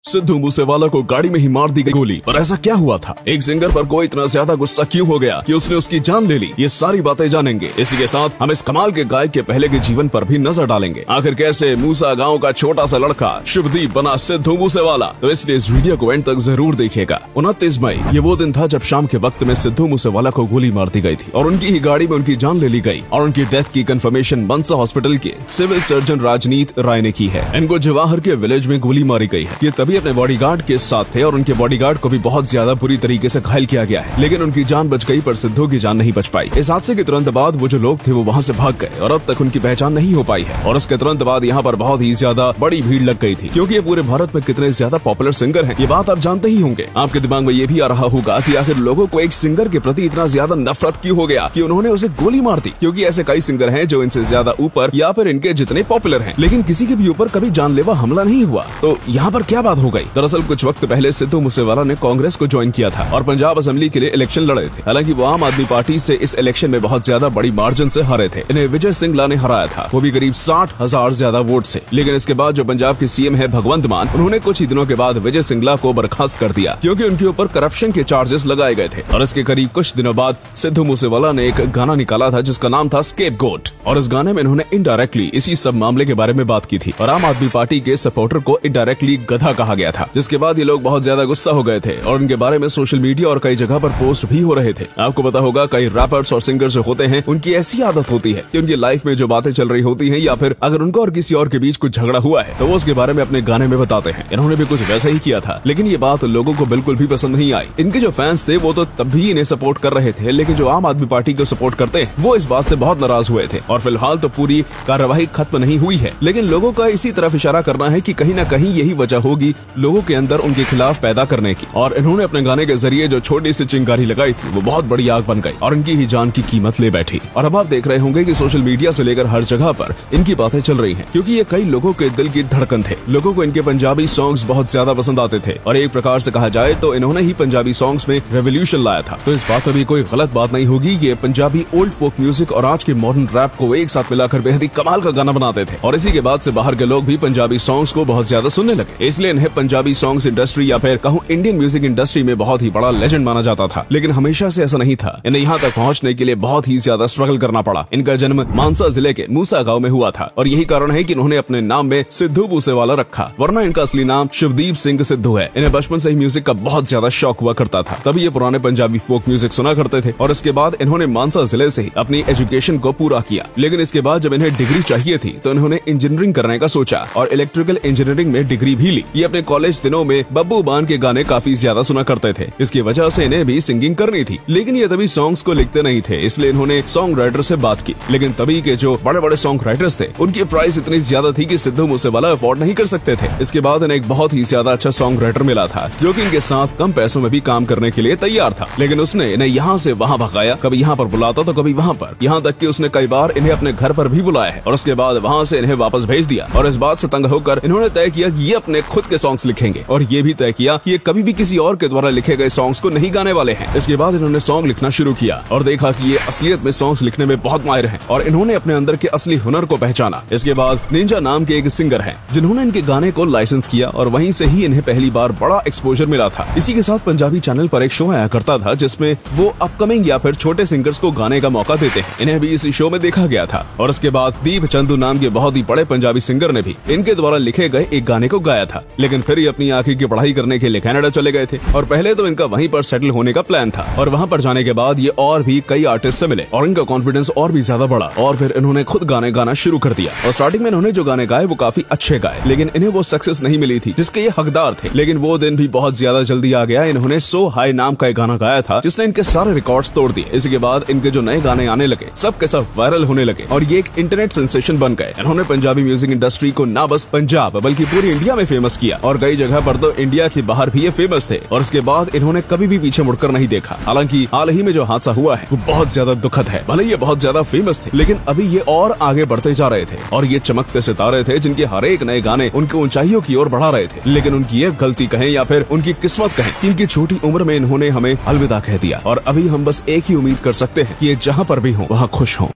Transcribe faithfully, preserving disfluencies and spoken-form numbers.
सिद्धू मूसेवाला को गाड़ी में ही मार दी गई गोली। पर ऐसा क्या हुआ था? एक सिंगर पर कोई इतना ज्यादा गुस्सा क्यों हो गया कि उसने उसकी जान ले ली? ये सारी बातें जानेंगे। इसी के साथ हम इस कमाल के गायक के पहले के जीवन पर भी नजर डालेंगे। आखिर कैसे मूसा गांव का छोटा सा लड़का शुभदीप बना सिद्धू मूसेवाला, तो इसलिए इस वीडियो को एंड तक जरूर देखिएगा। उनतीस मई ये वो दिन था जब शाम के वक्त में सिद्धू मूसेवाला को गोली मार दी गई थी और उनकी ही गाड़ी में उनकी जान ले ली गई। और उनकी डेथ की कंफर्मेशन मनसा हॉस्पिटल के सिविल सर्जन राजनीत राय ने की है। इनको जवाहर के विलेज में गोली मारी गई है। ये तभी अपने बॉडीगार्ड के साथ थे और उनके बॉडीगार्ड को भी बहुत ज्यादा बुरी तरीके से घायल किया गया है, लेकिन उनकी जान बच गई पर सिद्धू की जान नहीं बच पाई। इस हादसे के तुरंत बाद वो जो लोग थे वो वहाँ से भाग गए और अब तक उनकी पहचान नहीं हो पाई है। और उसके तुरंत बाद यहाँ पर बहुत ही ज्यादा बड़ी भीड़ लग गई थी, क्योंकि ये पूरे भारत में कितने ज्यादा पॉपुलर सिंगर हैं ये बात आप जानते ही होंगे। आपके दिमाग में ये भी आ रहा होगा कि आखिर लोगों को एक सिंगर के प्रति इतना ज्यादा नफरत क्यों हो गया कि उन्होंने उसे गोली मार दी, क्योंकि ऐसे कई सिंगर हैं जो इनसे ज्यादा ऊपर या फिर इनके जितने पॉपुलर हैं, लेकिन किसी के भी ऊपर कभी जानलेवा हमला नहीं हुआ। तो यहाँ पर क्या बात हो गई? दरअसल कुछ वक्त पहले सिद्धू मूसेवाला ने कांग्रेस को ज्वाइन किया था और पंजाब असेंबली के लिए इलेक्शन लड़े थे। हालांकि वो आम आदमी पार्टी से इस इलेक्शन में बहुत ज्यादा बड़ी मार्जिन से हारे थे। इन्हें विजय सिंगला ने हराया था, वो भी करीब साठ हजार ज्यादा वोट से। लेकिन इसके बाद जो पंजाब के सीएम है भगवंत मान, उन्होंने कुछ ही दिनों के बाद विजय सिंगला को बर्खास्त कर दिया, क्योंकि उनके ऊपर करप्शन के चार्जेस लगाए गए थे। और इसके करीब कुछ दिनों बाद सिद्धू मूसेवाला ने एक गाना निकाला था जिसका नाम था स्केपगोट, और इस गाने में इन्होंने इनडायरेक्टली इसी सब मामले के बारे में बात की थी और आम आदमी पार्टी के सपोर्टर को इनडायरेक्टली गधा कहा गया था, जिसके बाद ये लोग बहुत ज्यादा गुस्सा हो गए थे और उनके बारे में सोशल मीडिया और कई जगह पर पोस्ट भी हो रहे थे। आपको पता होगा कई रैपर्स और सिंगर्स जो होते हैं उनकी ऐसी आदत होती है कि उनकी लाइफ में जो बातें चल रही होती हैं या फिर अगर उनको और किसी और के बीच कुछ झगड़ा हुआ है तो वो उसके बारे में अपने गाने में बताते हैं। इन्होंने भी कुछ वैसा ही किया था, लेकिन ये बात लोगों को बिल्कुल भी पसंद नहीं आई। इनके जो फैंस थे वो तो तब भी इन्हें सपोर्ट कर रहे थे, लेकिन जो आम आदमी पार्टी को सपोर्ट करते हैं वो इस बात से बहुत नाराज हुए थे। और फिलहाल तो पूरी कार्यवाही खत्म नहीं हुई है, लेकिन लोगों का इसी तरफ इशारा करना है कि कहीं ना कहीं यही वजह होगी लोगों के अंदर उनके खिलाफ पैदा करने की। और इन्होंने अपने गाने के जरिए जो छोटी सी चिंगारी लगाई थी वो बहुत बड़ी आग बन गई और इनकी ही जान की कीमत ले बैठी। और अब आप देख रहे होंगे कि सोशल मीडिया से लेकर हर जगह पर इनकी बातें चल रही हैं, क्योंकि ये कई लोगों के दिल की धड़कन थे। लोगों को इनके पंजाबी सॉन्ग्स बहुत ज्यादा पसंद आते थे और एक प्रकार से कहा जाए तो इन्होंने ही पंजाबी सॉन्ग्स में रेवोल्यूशन लाया था। तो इस बात में भी कोई गलत बात नहीं होगी। ये पंजाबी ओल्ड फोक म्यूजिक और आज के मॉडर्न रैप को एक साथ मिलाकर बेहद ही कमाल का गाना बनाते थे और इसी के बाद से बाहर के लोग भी पंजाबी सॉन्ग्स को बहुत ज्यादा सुनने लगे। इसलिए इन्हें पंजाबी सॉन्ग्स इंडस्ट्री या फिर कहूँ इंडियन म्यूजिक इंडस्ट्री में बहुत ही बड़ा लेजेंड माना जाता था। लेकिन हमेशा से ऐसा नहीं था। इन्हें यहाँ तक पहुँचने के लिए बहुत ही ज्यादा स्ट्रगल करना पड़ा। इनका जन्म मानसा जिले के मूसा गांव में हुआ था और यही कारण है कि इन्होंने अपने नाम में सिद्धू मूसेवाला रखा, वरना इनका असली नाम शुभदीप सिंह सिद्धू है। इन्हें बचपन से ही म्यूजिक का बहुत ज्यादा शौक हुआ करता था, तभी ये पुराने पंजाबी फोक म्यूजिक सुना करते थे। और इसके बाद इन्होंने मानसा जिले से ही अपनी एजुकेशन को पूरा किया। लेकिन इसके बाद जब इन्हें डिग्री चाहिए थी तो इन्होंने इंजीनियरिंग करने का सोचा और इलेक्ट्रिकल इंजीनियरिंग में डिग्री भी ली। ये अपने कॉलेज दिनों में बब्बू बान के गाने काफी ज्यादा सुना करते थे, इसकी वजह से इन्हें भी सिंगिंग करनी थी। लेकिन ये तभी सॉन्ग्स को लिखते नहीं थे, इसलिए इन्होंने सॉन्ग राइटर से बात की। लेकिन तभी के जो बड़े बड़े सॉन्ग राइटर्स थे उनकी प्राइस इतनी ज्यादा थी कि सिद्धू मूसेवाला अफोर्ड नहीं कर सकते थे। इसके बाद इन्हें एक बहुत ही ज्यादा अच्छा सॉन्ग राइटर मिला था जो कि इनके साथ कम पैसों में भी काम करने के लिए तैयार था। लेकिन उसने इन्हें यहाँ से वहाँ भगाया, कभी यहाँ पर बुलाता तो कभी वहाँ पर, यहाँ तक कि उसने कई बार इन्हें अपने घर पर भी बुलाया है और उसके बाद वहाँ से इन्हें वापस भेज दिया। और इस बात से तंग होकर इन्होंने तय किया कि ये अपने खुद के सॉन्ग्स लिखेंगे और ये भी तय किया कि ये कभी भी किसी और के द्वारा लिखे गए सॉन्ग्स को नहीं गाने वाले हैं। इसके बाद इन्होंने सॉन्ग लिखना शुरू किया और देखा कि ये असलियत में सॉन्ग्स लिखने में बहुत माहिर हैं और इन्होंने अपने अंदर के असली हुनर को पहचाना। इसके बाद निंजा नाम के एक सिंगर हैं जिन्होंने इनके गाने को लाइसेंस किया और वहीं से ही इन्हें पहली बार बड़ा एक्सपोजर मिला था। इसी के साथ पंजाबी चैनल पर एक शो आया करता था जिसमें वो अपकमिंग या फिर छोटे सिंगर्स को गाने का मौका देते हैं। इन्हें भी इसी शो में देखा गया था और उसके बाद दीप चंदू नाम के बहुत ही बड़े पंजाबी सिंगर ने भी इनके द्वारा लिखे गए एक गाने को गाया था। लेकिन फिर ये अपनी आगे की पढ़ाई करने के लिए कनाडा चले गए थे और पहले तो इनका वहीं पर सेटल होने का प्लान था और वहाँ पर जाने के बाद ये और भी कई आर्टिस्ट से मिले और इनका कॉन्फिडेंस और भी ज्यादा बढ़ा और फिर इन्होंने खुद गाने गाना शुरू कर दिया। और स्टार्टिंग में इन्होंने जो गाने गाए वो काफी अच्छे गाए, लेकिन इन्हें वो सक्सेस नहीं मिली थी जिसके ये हकदार थे। लेकिन वो दिन भी बहुत ज्यादा जल्दी आ गया। इन्होंने सो हाई नाम का एक गाना गाया था जिसने इनके सारे रिकॉर्ड्स तोड़ दिए। इसी के बाद इनके जो नए गाने आने लगे सब के सब वायरल होने लगे और ये एक इंटरनेट सेंसेशन बन गए। इन्होंने पंजाबी म्यूजिक इंडस्ट्री को ना बस पंजाब बल्कि पूरी इंडिया में फेमस किया और कई जगह पर तो इंडिया के बाहर भी ये फेमस थे। और इसके बाद इन्होंने कभी भी पीछे मुड़कर नहीं देखा। हालांकि हाल ही में जो हादसा हुआ है वो बहुत ज्यादा दुखद है। भले ये बहुत ज्यादा फेमस थे, लेकिन अभी ये और आगे बढ़ते जा रहे थे और ये चमकते सितारे थे जिनके हर एक नए गाने उनकी ऊंचाइयों की ओर बढ़ा रहे थे। लेकिन उनकी ये गलती कहें या फिर उनकी किस्मत कहें कि इनकी छोटी उम्र में इन्होंने हमें अलविदा कह दिया। और अभी हम बस एक ही उम्मीद कर सकते हैं कि ये जहाँ पर भी हो वहाँ खुश हो।